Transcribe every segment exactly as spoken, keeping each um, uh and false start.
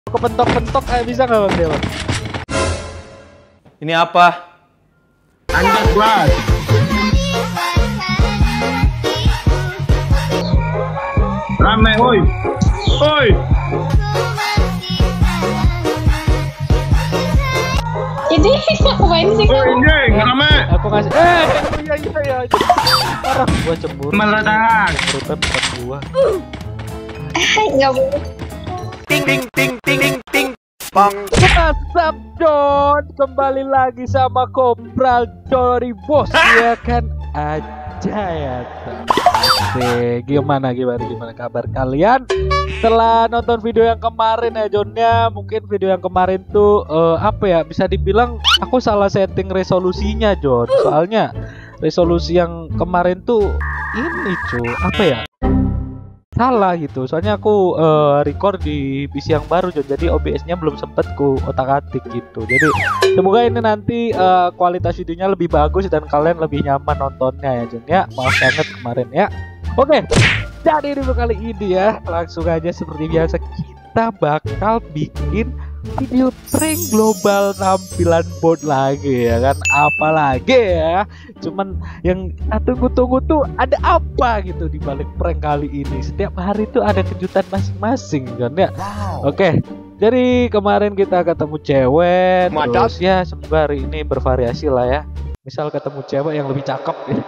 Kepentok-pentok kayak bisa nggak bang Dewa? Ini apa? Anjak blas. Rame, oi. Oi. Ini ngapain sih Oi, kamu? anjing, rame. Aku ngasih. Eh, iya iya iya. Parah, gua cemburu. Malah tangan. Cemburutan bukan gua. Nggak boleh. Ting ting ting ting ting ting. Bang. WhatsApp Don, kembali lagi sama Kopral Dori Bos ya kan aja ya. Oke, gimana gimana gimana kabar kalian? Setelah nonton video yang kemarin ya Jonnya, mungkin video yang kemarin tuh uh, apa ya bisa dibilang aku salah setting resolusinya Jon. Soalnya resolusi yang kemarin tuh ini cuy apa ya? Salah gitu, soalnya aku uh, record di P C yang baru Jon, jadi O B S-nya belum sempet ku otak-atik gitu. Jadi semoga ini nanti uh, kualitas videonya lebih bagus dan kalian lebih nyaman nontonnya ya Jon ya. Maaf banget kemarin ya. Oke, jadi di kali ini ya langsung aja seperti biasa kita bakal bikin video prank global tampilan bot lagi ya kan. Apalagi ya, cuman yang tunggu-tunggu tuh ada apa gitu di balik prank kali ini. Setiap hari tuh ada kejutan masing-masing kan ya. Wow. Oke, jadi kemarin kita ketemu cewek. Madat. Terus ya semoga hari ini bervariasi lah ya. Misal ketemu cewek yang lebih cakep gitu.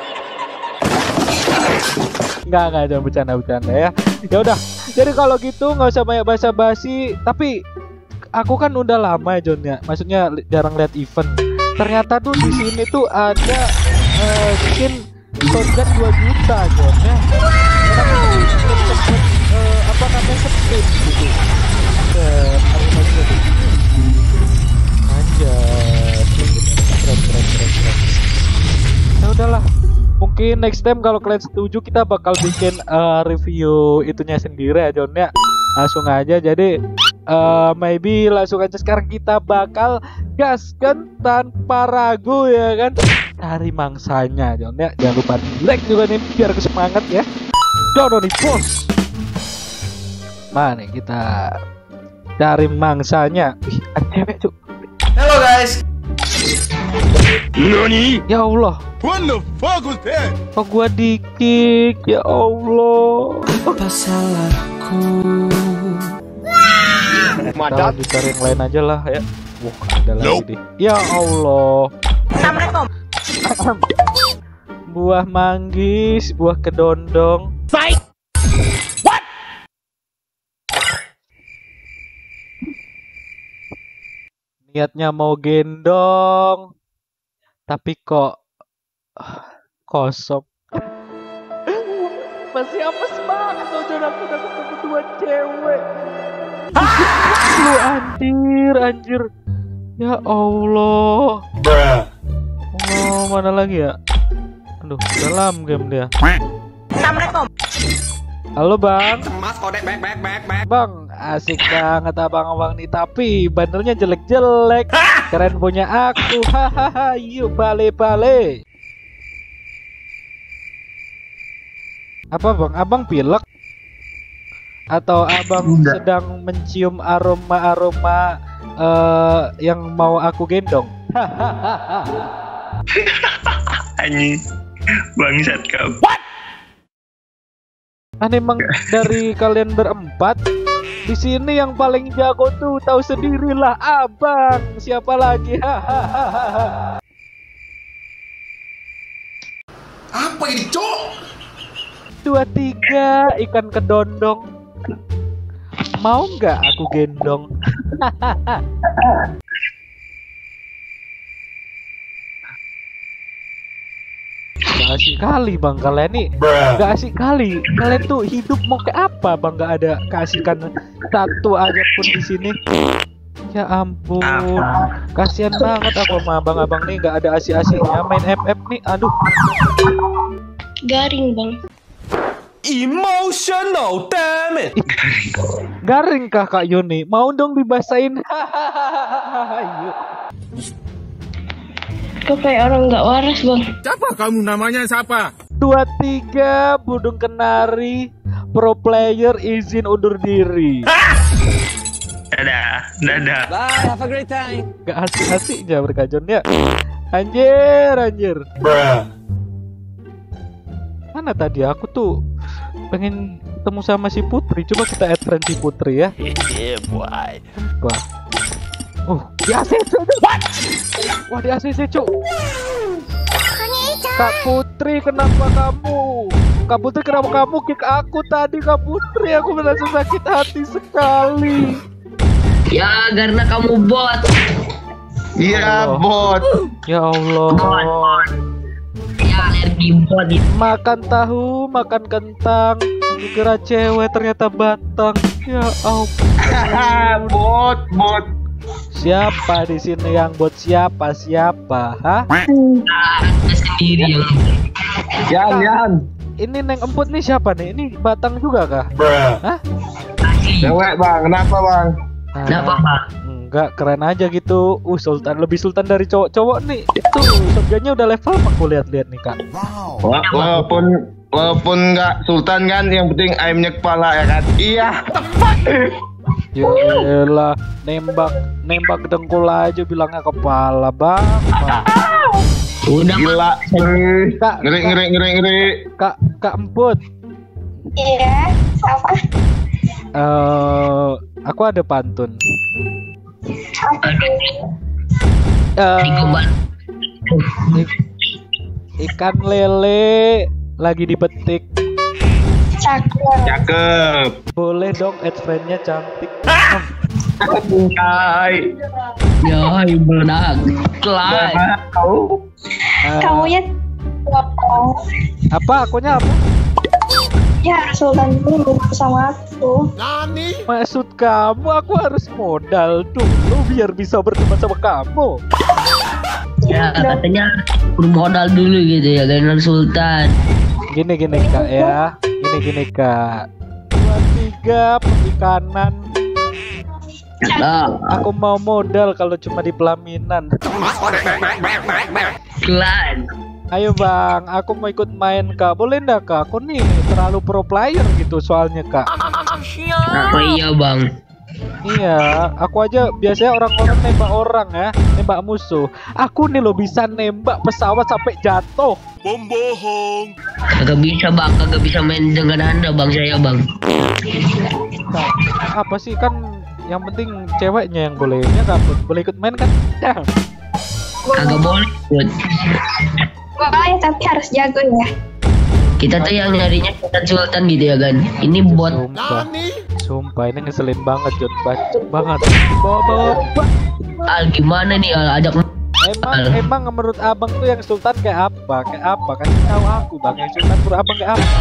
Enggak enggak jangan bercanda-bercanda ya. Ya udah. Jadi kalau gitu nggak usah banyak basa-basi. Tapi aku kan udah lama ya Jon ya. Maksudnya jarang lihat event. Ternyata tuh di sini tuh ada uh, skin shotgun dua juta Jon ya. Wow. Uh, apa namanya spin gitu. Uh, Anjay. Keren keren keren keren. Ya udahlah. Mungkin next time kalau kalian setuju kita bakal bikin uh, review itunya sendiri ya Jon ya. Langsung aja jadi uh, maybe langsung aja sekarang kita bakal gaskan tanpa ragu ya kan. Cari mangsanya Jon ya. Jangan lupa like juga nih biar kesemangat ya. Dono nih bos. Mana kita cari mangsanya. Wih, ada cewek cuk. Halo guys. Nani? Ya Allah. What the fuck was that? Kok gua di-kick ya Allah. Apa salahku? Kita cari yang lain aja lah ya. Wah ada lagi Nope. deh. Ya Allah. Buah manggis, buah kedondong. Fight. What? Niatnya mau gendong, tapi kok kosong. Masih apa semangat loh Jon, aku udah ketemu dua cewek. Lu anjir anjir. Ya Allah. Bruh. Oh mana lagi ya? Aduh dalam game dia. Assalamualaikum. Halo bang. Mas kode back back back back. Bang, asik banget abang-abang nih, tapi bandelnya jelek-jelek. Keren punya aku, hahaha. Yuk bale-bale. Apa bang? Abang pilek? Atau abang Enggak. sedang mencium aroma-aroma uh, yang mau aku gendong? Anjing. Bangsat kau. Kan emang dari kalian berempat di sini yang paling jago tuh tahu sendirilah abang. Siapa lagi? Hahaha. Apa ini cok? Dua tiga ikan kedondong. Mau nggak aku gendong? Gak asik kali bang kalian nih. Gak asik kali. Kalian tuh hidup mau ke apa bang? Gak ada keasikan satu aja pun di sini. Ya ampun, kasihan banget aku sama abang-abang nih, gak ada asik-asiknya main M M nih. Aduh. Garing bang. Emotional damn it. Garing kah Kak Yuni? Mau dong dibasahin. Hahaha. Yuk. Kok kayak orang nggak waras bang. Siapa kamu namanya siapa? Dua tiga Budung Kenari pro player izin undur diri. Dadah, dadah. Bye, have a great time. Gak asik-asiknya berkajon ya. Anjir, anjir. Mana tadi aku tuh pengen ketemu sama si Putri. Coba kita add friend si Putri ya. Yeah, boy. Wah. Oh, di A C C. What? Wah, di A C C, Cuk. Kak Putri, kenapa kamu? Kak Putri, kenapa kamu kick aku tadi, Kak Putri? Aku merasa sakit hati sekali. Ya, karena kamu bot. Iya, Allah. bot. Ya Allah. Ya, alergi bot itu. Makan tahu, makan kentang, dikira cewek ternyata batang. Ya ampun. Bot, bot. Siapa di sini yang bot? Siapa? Siapa? Hah? Anda sendiri yang Yan, Yan. Ini Neng Emput nih siapa nih? Ini batang juga kah? Hah? asli. Cewek bang, kenapa bang? Ah, Kenapa, Pak? enggak, keren aja gitu. Uh, sultan, lebih sultan dari cowok-cowok nih. Itu subjanya udah level aku lihat-lihat nih, Kak. Wala- Walaupun walaupun nggak sultan kan, yang penting ayamnya kepala ya kan? Iya. Yaelah, nembak nembak dengkul aja bilangnya kepala, Bang. Bang. Udah, Gila. eh. Kak, Ngeri, ngeri, ngeri, ngeri. Kak, Kak Emput. Iya, apa? Eh, aku ada pantun. Eh, ik- ikan lele lagi dipetik. Cakep. Cakep. Boleh dong add friend-nya cantik. Hai. Ya, meledak. Kelas. Tahu. Eh, Kamu ya apa? Akunya apa? ya Sultan dulu sama aku. Maksud kamu aku harus modal dulu biar bisa berteman sama kamu. Ya, katanya bermodal dulu gitu ya, kan Sultan. Gini gini Kak ya. Gini gini Kak. Dua tiga perikanan. Nah, Aku mau modal kalau cuma di pelaminan. klan. Ayo Bang, aku mau ikut main Kak. Boleh ndak Kak? Aku nih terlalu pro player gitu soalnya Kak. Oh iya, Bang. Iya, aku aja biasanya orang-orang nembak orang ya, nembak musuh. Aku nih lo bisa nembak pesawat sampai jatuh. Kagak bisa, Bang. Kagak bisa main dengan Anda, Bang. Saya, Bang. Kak, apa sih kan yang penting ceweknya yang bolehnya Kak. Boleh ikut main kan? Dah. Kagak boleh, Bud. Boleh tapi harus jago ya. Kita tuh yang nyarinya Sultan gitu ya, kan. Ini bot. Sumpah, sumpah ini ngeselin banget Jod, bacot banget. Bawa-bawa Al, gimana nih, Al? Ajak Emang Al. emang menurut abang tuh yang sultan kayak apa? Kayak apa? Kasih tahu aku bang, yang sultan menurut abang kayak apa?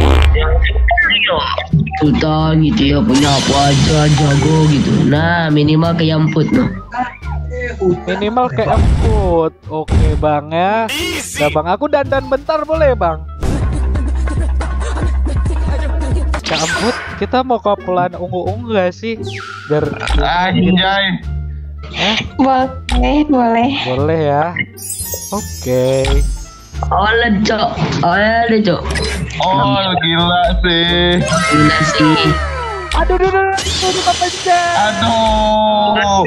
Sultan gitu ya, punya apa aja, jago gitu. Nah, minimal kayak Amput noh. Minimal kayak emput. Oke bang ya. Nah bang, aku dandan bentar boleh bang? Kak Emput, kita mau kapelan ungu-ungu gak sih? Biar Anjay. eh Boleh, boleh. boleh ya. Oke. Oleh, Cok. Oleh, Cok. Oh gila sih. Gila sih. Aduh, aduh, aduh, aduh, aduh, apa aja? Aduh.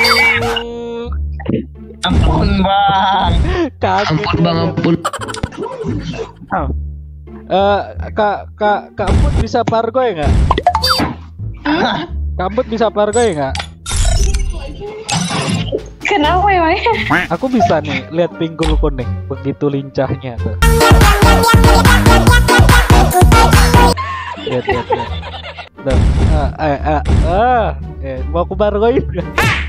Ampun bang. Kaget. Ampun, Bang, ampun. Ah. Eh, kak, kak, kak Emput bisa pargoy nggak? Kak Emput bisa pargoy nggak? Kenapa emangnya? Aku bisa nih, lihat pinggul kuning, begitu lincahnya tuh. Lihat, lihat, lihat. Tuh, ah, eh, ah, ah, eh, mau aku pargoy nggak?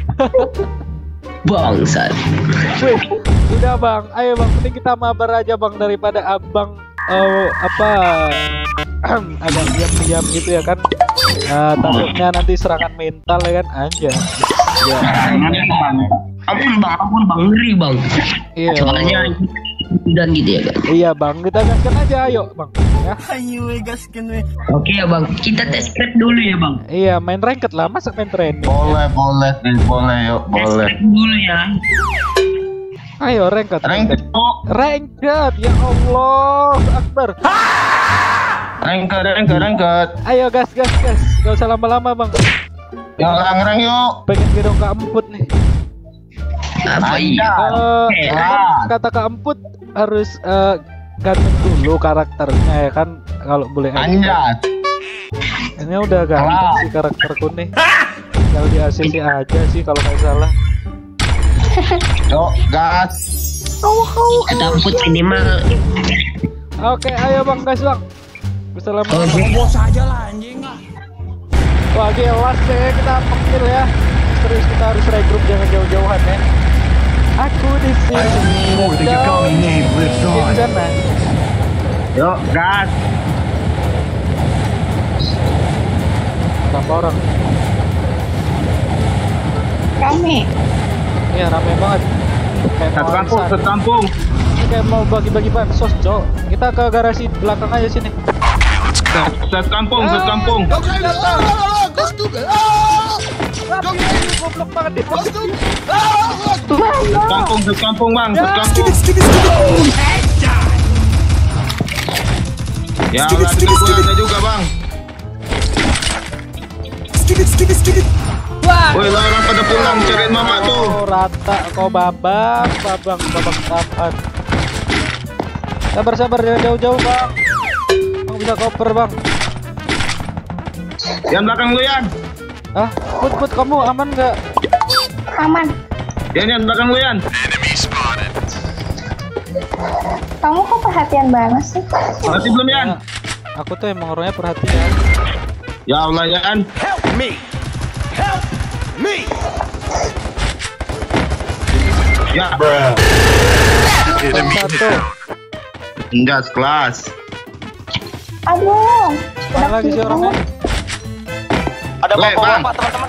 Bangsat. Wih, udah bang, ayo bang, mending kita mabar aja bang daripada abang eh, apa agak diam-diam gitu ya kan. Nah, takutnya nanti serangan mental ya kan aja. Ya. Ampun, Bang. Ampun, Bang. Ngeri, Bang. Iya. Soalnya dan gitu ya, kan. Iya bang, kita gaskan aja ayo bang. Ya. Oke ya, Bang. Kita tes crack dulu ya, Bang. Iya, main ranked lah, masa main training. Boleh, boleh, nih, boleh, yuk, Tes boleh. crack dulu ya. Ayo ranked, Ranked, ranked, Cok. ranked, ya Allah, Akbar. Ranked, ranked, ranked. Ayo gas, gas, gas, gak usah lama-lama bang. Yuk orang-orang yuk. Pengen gedong Kak Emput nih. Apa iya? Eh, kan kata Kak Emput harus eh, ganteng dulu karakternya ya kan kalau boleh. Anjat. Ini udah ganteng sih karakterku nih. Tinggal di A C C aja sih kalau nggak salah. Yuk gas. Kata Emput minimal. Oke, ayo bang, gas bang. Assalamualaikum. Oke. Bos aja lah anjing lah. Wah, jelas deh kita pentil ya. Terus kita harus regroup, jangan jauh-jauhan ya. Aku di sini. Di sana. Yuk gas. Berapa orang? Rame. Iya rame banget. Kayak Satu mau kampung, arisan. satu kampung. Ini kayak mau bagi-bagi bansos, cok. Kita ke garasi belakang aja sini. Satu kampung, satu kampung. Goblok banget nih. Satu kampung, satu kampung bang, satu kampung. Ya udah gue ada juga bang. Wah. Woi lah orang pada pulang cariin mama tuh. Oh, rata kau babang, babang, babang kapan? Sabar sabar jangan jauh-jauh bang. Bang bisa koper bang. Yang belakang lu Yan. Ah, put put kamu aman nggak? Aman. Yan Yan belakang lu Yan. Kamu kok perhatian banget sih? Mati belum Yan? Ya, aku tuh emang orangnya perhatian. Ya Allah Yan. Help me. Help me. Ya. Satu. Enggak kelas. Aduh. Mana lagi sih orangnya? Ada Weh, bapak Bang. bapak teman-teman.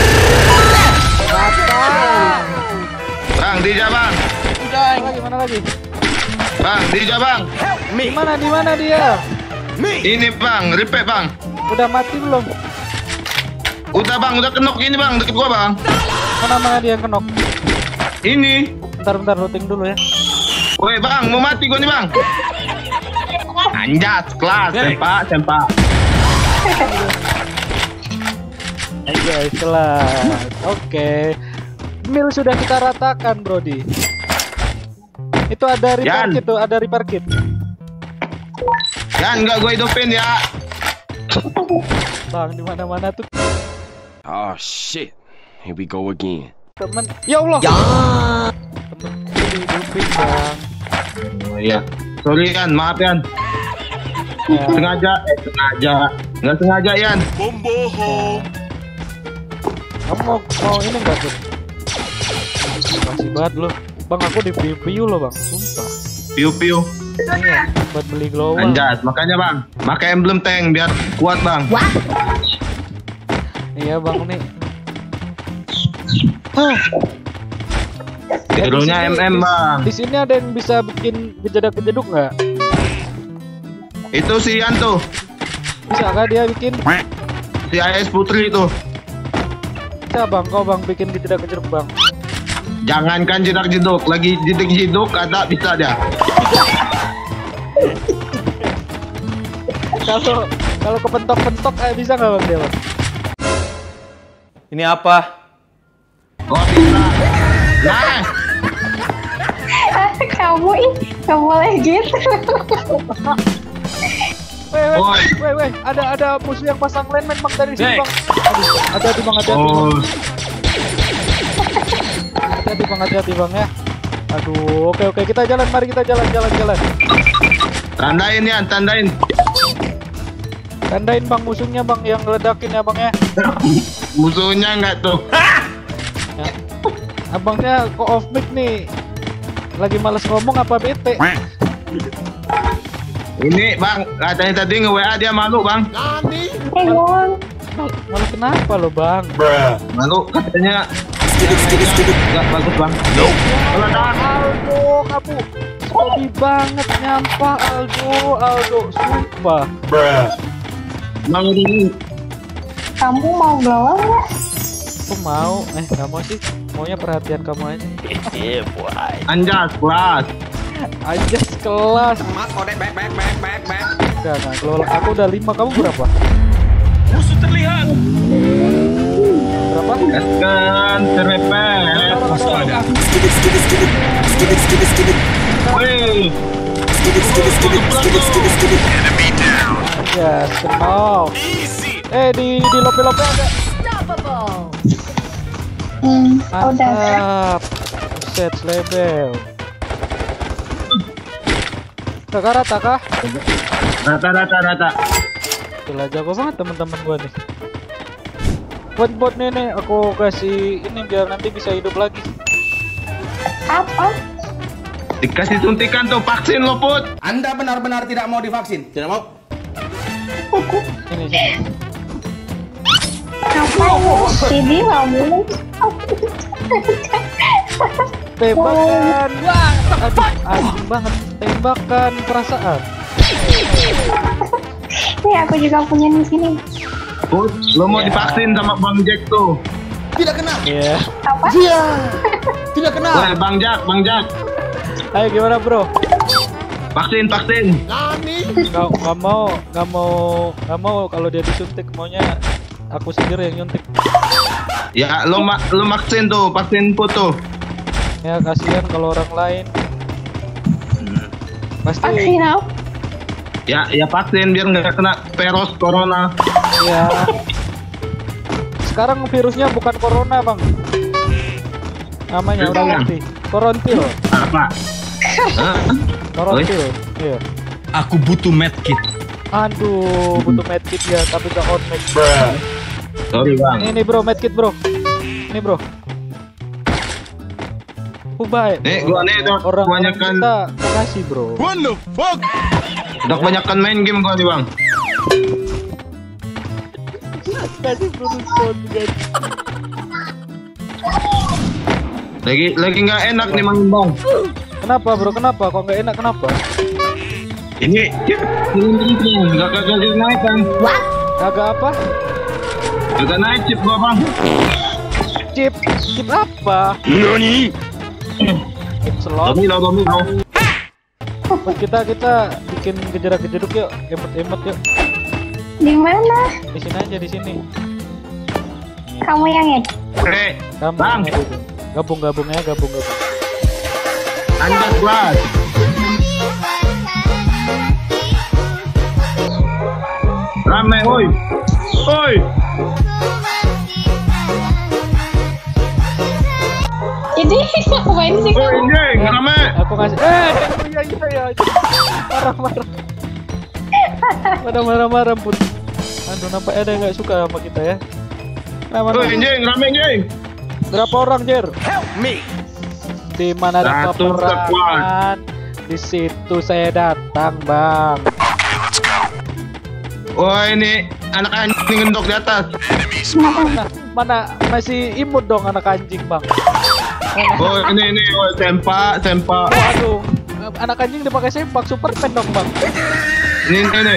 Bang, di bang. Mana lagi? Mana lagi? Bang, di bang. Help me. Di mana? Di mana dia? Me. Ini bang, repair bang. Udah mati belum? Udah bang, udah kenok ini bang, deket gua bang. Mana mana dia yang kenok? Ini. Bentar bentar looting dulu ya. Woi bang, mau mati gua nih bang. Anjas, kelas, sempak, sempak. Ayo kelas. Oke. Mil sudah kita ratakan, Brody. Itu ada repair Yan. kit tuh, ada repair kit. Yan, enggak gua hidupin ya. Bang, di mana-mana tuh Oh shit. Here we go again. temen. Ya Allah. Ya. Temen dihidupin, Bang. Oh iya. Sorry Yan, maaf Yan. Ya. Sengaja, eh sengaja. Nggak sengaja Yan. Kamu mau, mau ini enggak tuh? Masih banget lo. Bang, aku di preview lo, Bang. Sumpah. Piu-piu. Iya, buat beli glowworm. Anjas, makanya bang, pakai emblem tank biar kuat bang. Iya, Bang nih. Hah. Hero-nya M M bang. Di sini ada yang bisa bikin kejeduk-kejeduk nggak? Itu si Yan tuh, Bisa kah dia bikin? si A S Putri tuh. Bisa Bang, kau Bang bikin kejeduk-kejeduk Bang. Jangankan jidak-jeduk, lagi jidik-jeduk ada bisa dia. Kalau kalau kepentok-pentok kayak bisa nggak Bang dia Bang? Ini apa? Oh bisa. Nah, Kamu ih, nggak boleh gitu. Weh, weh, Oi. weh, weh, ada ada musuh yang pasang landmine Bang dari sini Bang. Aduh, hati-hati Bang, hati-hati Bang. oh, Hati-hati Bang, hati-hati Bang ya. Aduh, oke oke kita jalan, mari kita jalan jalan jalan. tandain Yan, tandain. Tandain Bang musuhnya Bang yang ledakin ya Bang ya. Musuhnya nggak tuh. Ya. Abangnya kok off mic nih. Lagi males ngomong apa bete? Ini bang, katanya tadi nge W A dia malu bang. Bingung. Mal- Malu kenapa lo Bang? Malu katanya. Nggak bagus bang. Kalau dah. Aldo, kamu hobi banget nyampah Aldo, Aldo, sumpah. Bang ini. Kamu mau blower nggak? Aku mau, eh nggak mau sih, maunya perhatian kamu aja. Yeah boy. Anjas, kelas. Aja kelas. Mas kode back back back back back. Enggak, enggak, kalau aku udah lima, kamu berapa? Musuh terlihat. Gaskan, serepet. Wih. Ya, kenal. Eh di di lope-lope ada. Hmm, udah. Mantap. Set label. Kakak rata kah? Rata rata rata. Gila jago banget teman-teman gua nih. Buat bot nih nih aku kasih ini biar nanti bisa hidup lagi. Apa? Dikasih suntikan tuh vaksin lo Put. Anda benar-benar tidak mau divaksin? Tidak mau? Ini sih. Apa ini mau? Tembakan. Wah, aduh, anjing banget. Tembakan perasaan. Nih aku juga punya di sini. Put, lo mau divaksin sama Bang Jack tuh. Tidak kena. Iya. Apa? Tidak kena. Woi, Bang Jack, Bang Jack. Ayo gimana bro? Vaksin, vaksin. Nggak nggak mau, nggak mau, nggak mau kalau dia disuntik maunya aku sendiri yang nyuntik. Ya, lo mak lo vaksin tuh, vaksin Put tuh. Ya kasihan kalau orang lain. Pasti. Vaksin apa? Ya, ya vaksin biar nggak kena virus corona. Ya. Sekarang virusnya bukan corona bang. Namanya udah ngerti. Korontil. Apa? Hah? Korontil. Iya. Aku butuh medkit. Aduh, butuh medkit ya, tapi gak on med. Sorry Bang. Ini bro, medkit bro. Ini bro. Ubay. Nih, gua nih udah orang kebanyakan kita kasih bro. What the fuck? udah kebanyakan main game gua nih Bang. Kasih berusaha guys. Lagi lagi nggak enak nih Mang Bang. Kenapa bro? Kenapa? Kok nggak enak? Kenapa? Ini ini nggak kagak naik kan? Kagak apa? Kagak naik chip gua Bang. Chip, chip apa? Nani? Chip slot. Domi lo domi lo. Kita kita bikin kejerak-kejeruk yuk, emot-emot yuk. Di mana? Di sini aja di sini. Kamu yang ngedit? Eh, Kamu Bang. yang edit. Gabung-gabung ya, gabung-gabung. anjak kelas. Rame, oi. Oi. Ini ngapain sih Oi, kamu? anjing, rame. Aku ngasih. Eh, iya iya iya. Marah-marah. Pada marah-marah pun. Aduh, nampak ada yang nggak suka sama kita ya. Nah, mana? Oi, anjing, rame anjing. Berapa orang, Jer? Help me! Di mana ada Satu peperangan? Di situ saya datang, Bang. Wah, ini anak anjing ngendok di atas. Mana, mana masih imut dong anak anjing, Bang. Oh, ini ini oh, sempak, sempak. Waduh, anak anjing dipakai sempak Superman dong, Bang. Ini ini ini.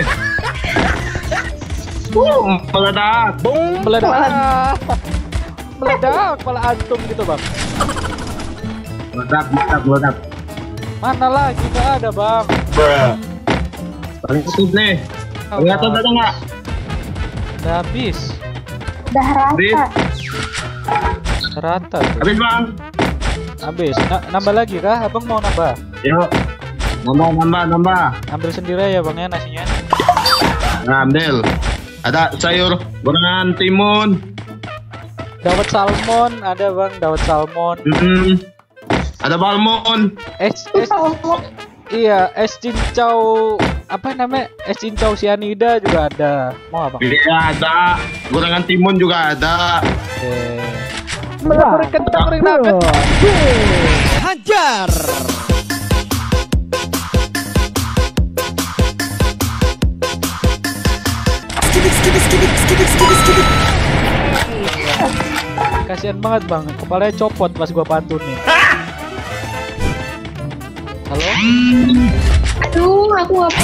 Uh, meledak. Meledak. Meledak malah antum gitu, Bang. Meledak, meledak, meledak. Mana lagi nggak ada, Bang. Paling kutub nih. Lihat tuh ada nggak? Udah habis. Udah Habis. rata. Rata tuh. Habis Bang. Habis. Na nambah lagi kah? Abang mau nambah? Yuk. Nambah, nambah, nambah. Ambil sendiri ya, Bang ya nasinya. Nah, ambil. Ada sayur gorengan timun. Dawet salmon ada, Bang. Dawet salmon. Hmm. Ada balmon. Es es iya, es cincau apa namanya? Es cincau sianida juga ada. Mau apa? Iya ada. Gorengan timun juga ada. Eh. Goreng kentang, goreng nugget. Hajar. Kasihan banget, Bang. Kepalanya copot pas gua pantunin. Halo? Aduh, aku apa?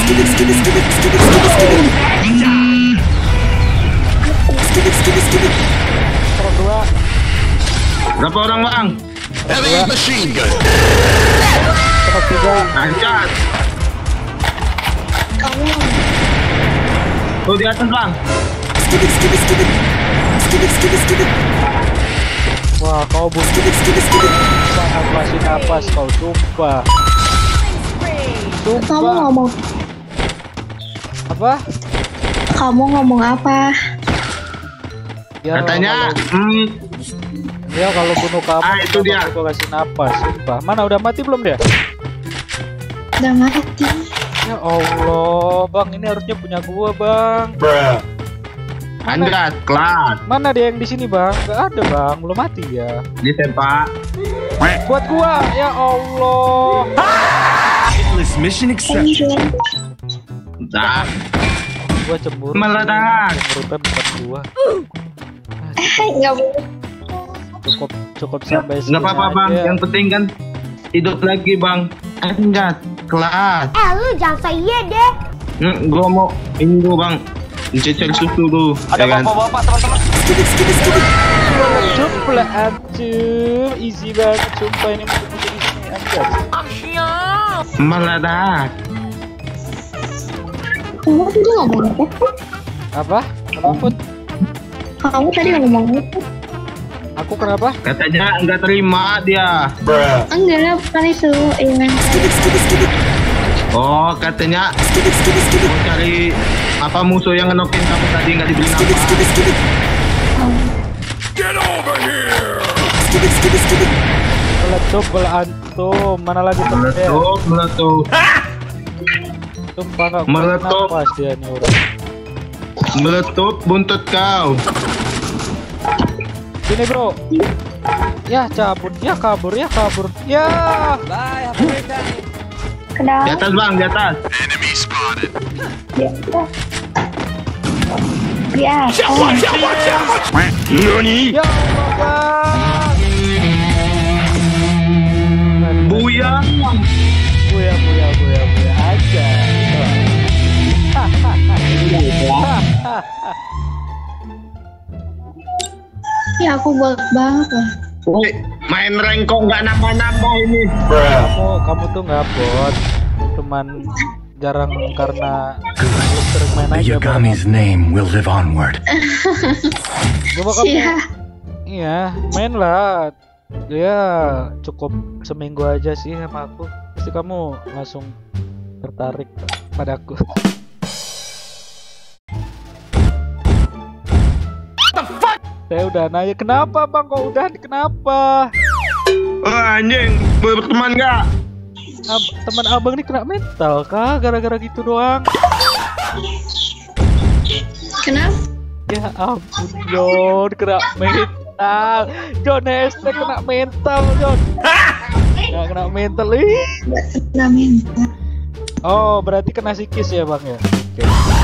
Terus dua. Berapa orang Bang? Heavy machine gun. Terus tiga. Angkat. Tuh di atas Bang. Wah, kau butuh sangat masih napas kau, sumpah. Kamu Sumpah. ngomong, Apa? kamu ngomong apa? Ya, Katanya, kalau, hmm, ya kalau bunuh kamu, Ah, itu dia. aku kasih napas, sumpah. Mana udah mati belum dia? Udah mati. Ya Allah, bang, ini harusnya punya gua, bang. Anjas, kelas. Mana dia yang di sini, bang? Gak ada, bang, belum mati ya. Di sepak. Buat gua, ya Allah. Hitless mission accepted. Anjir. Dah. Gua cemburu. Meledak. Cemburunya bukan gua. Nggak boleh. Cukup, cukup sampai sini. Nggak apa-apa bang, aja. yang penting kan hidup lagi bang. Anjas, kelas. Eh lu jangan saya deh. Hmm, gua mau ini dulu bang, cecil susu dulu. Ada ya kan? bapak-bapak teman-teman. Sumpah anjir, easy banget sumpah ini musuh-musuh di sini anjir. Meledak. Kamu tadi ngomong apa? Apa? Apa Put? Kamu tadi ngomong apa? Aku kenapa? Katanya nggak terima dia. Enggak lah, bukan itu. Iya. Oh, katanya mau cari apa musuh yang ngenokin kamu tadi nggak dibeli nama. Meletup bola antum, mana lagi temennya? Meletup, meletup, Sumpah nggak kuat Meletup. napas dia nih orang. meletup buntut kau. Sini bro. Ya cabut, ya kabur, ya kabur. Ya. Bye, happy weekend. Di Kenapa? atas bang, di atas. Biasa. Biasa. Nani? Ya Allah, Bang. Buya. Buya, buya, buya, buya aja. Ya aku buat banget lah. Woi, main rank kok nggak nambah-nambah ini. Kamu, kamu tuh nggak bot, cuman jarang karena belum sering main aja. Bang. Yagami's name will live onward. Coba kamu, Iya. iya, main lah. Ya cukup seminggu aja sih sama aku. Pasti kamu langsung tertarik padaku. Saya udah nanya kenapa bang, kok udah kenapa? Oh, anjing, boleh berteman nggak? Ab teman abang ini kena mental kah gara-gara gitu doang? Kenapa? Ya ampun John, kena mental. John S T kena mental John. Nggak kena mental ih. Kena mental. Oh berarti kena psikis ya bang ya? Oke.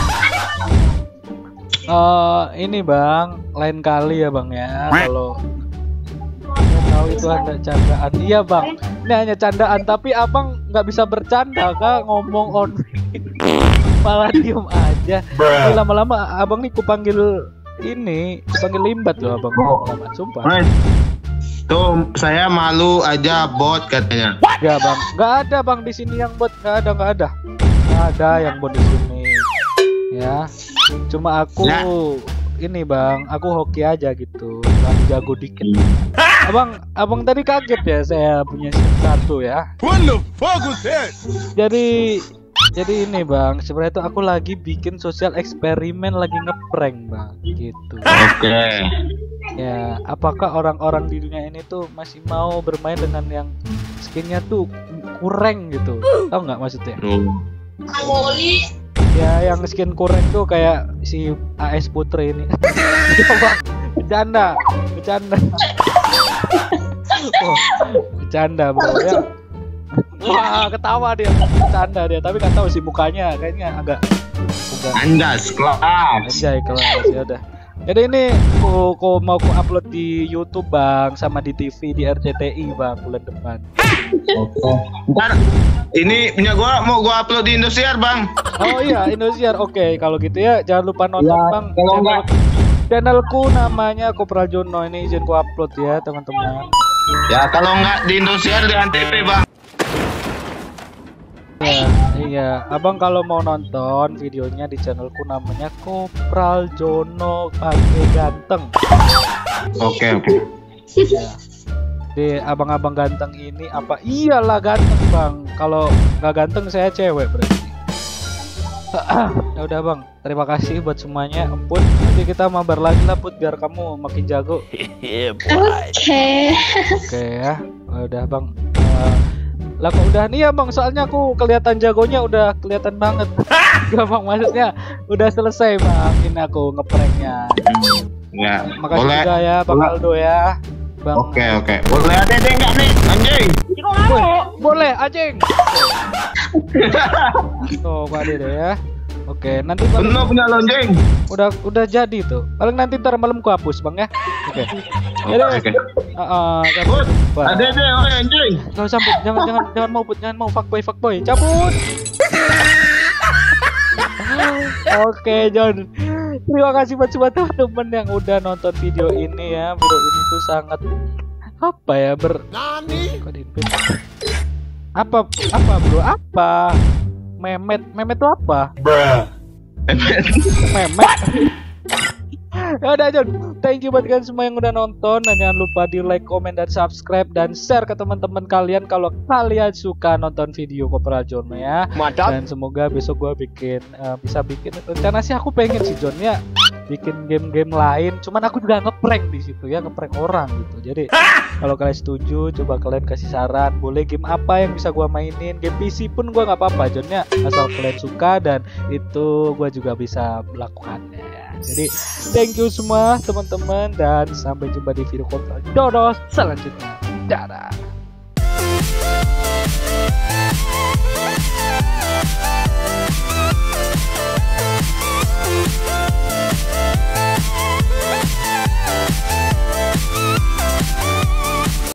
Eh, ini bang, lain kali ya bang ya. Kalau saya tahu itu hanya candaan, iya bang. Ini hanya candaan, tapi abang nggak bisa bercanda kak ngomong on malah diem aja. Ini lama-lama abang nih kupanggil ini, kupanggil limbat loh abang lama-lama, sumpah. Mas, tuh saya malu aja bot katanya. Gak bang, nggak ada bang di sini yang bot, nggak ada, nggak ada, nggak ada yang bot di sini. Ya, cuma aku Ya. ini bang, aku hoki aja gitu, terlalu jago dikit. Abang, abang tadi kaget ya saya punya sim satu ya. What the fuck was that? Jadi, jadi ini bang, sebenarnya tuh aku lagi bikin sosial eksperimen, lagi ngeprank bang, gitu. Oke. Ya, apakah orang-orang di dunia ini tuh masih mau bermain dengan yang skinnya tuh kurang gitu? Tahu nggak maksudnya? Tuh. Ya yang skin kurang tuh kayak si A S Putri ini. Coba bercanda, bercanda. Oh, bercanda bro ya. Wah ketawa dia, bercanda dia. Tapi nggak tahu sih mukanya kayaknya agak agak Anjas, kelas. anjay kelas ya udah. Jadi ini aku, aku mau aku upload di YouTube bang, sama di T V di R C T I bang bulan depan. Ntar, ini punya gua mau gua upload di Indosiar bang. Oh iya Indosiar, oke kalau gitu ya jangan lupa nonton Ya, bang. kalau Channel, enggak- channelku namanya Kopral Jono, ini izin ku upload ya teman-teman. Ya kalau nggak di Indosiar di Antv bang. Ya, iya, abang kalau mau nonton videonya di channelku namanya Kopral Jono pakai ganteng. Oke oke. Ya. Di abang-abang ganteng ini apa? Iyalah ganteng bang. Kalau nggak ganteng saya cewek berarti. Ya udah bang, terima kasih buat semuanya. Ampun, nanti kita mabar lagi lah Put biar kamu makin jago. Oke. Oke ya, udah bang. Uh, lah kok udah nih ya bang, soalnya aku kelihatan jagonya udah kelihatan banget. Gak bang, maksudnya udah selesai bang. Ini aku ngepranknya. Ya, Makasih boleh. juga ya Bang Boleh. Aldo ya. Bang. Oke oke. Boleh ada deh enggak nih, anjing? Boleh, boleh anjing. Tuh, gua ada deh ya. Oke, nanti paling Bener punya lo, anjing. udah udah jadi tuh. Paling nanti ntar malam ku hapus bang ya. Oke. Jadi, Oke. uh, Put, Wah. ada deh oke anjing. Gak usah Put, jangan jangan jangan mau Put, jangan mau fuckboy fuckboy. Cabut. Oke John, terima kasih buat semua teman-teman yang udah nonton video ini ya. Video ini tuh sangat apa ya ber Kok di-invite? apa apa bro apa memet memet tuh apa memet. Ya udah John, thank you buat kalian semua yang udah nonton, dan jangan lupa di like, comment, dan subscribe dan share ke teman-teman kalian kalau kalian suka nonton video Kopral John ya. Mantap. Dan semoga besok gua bikin uh, bisa bikin, rencana sih aku pengen sih John ya bikin game-game lain, cuman aku juga ngeprank di situ ya, ngeprank orang gitu. Jadi kalau kalian setuju, coba kalian kasih saran, boleh game apa yang bisa gua mainin, game P C pun gua nggak apa-apa John ya, asal kalian suka dan itu gua juga bisa melakukannya ya. Jadi thank you semua teman-teman dan sampai jumpa di video Kopral Dodos selanjutnya. Dadah.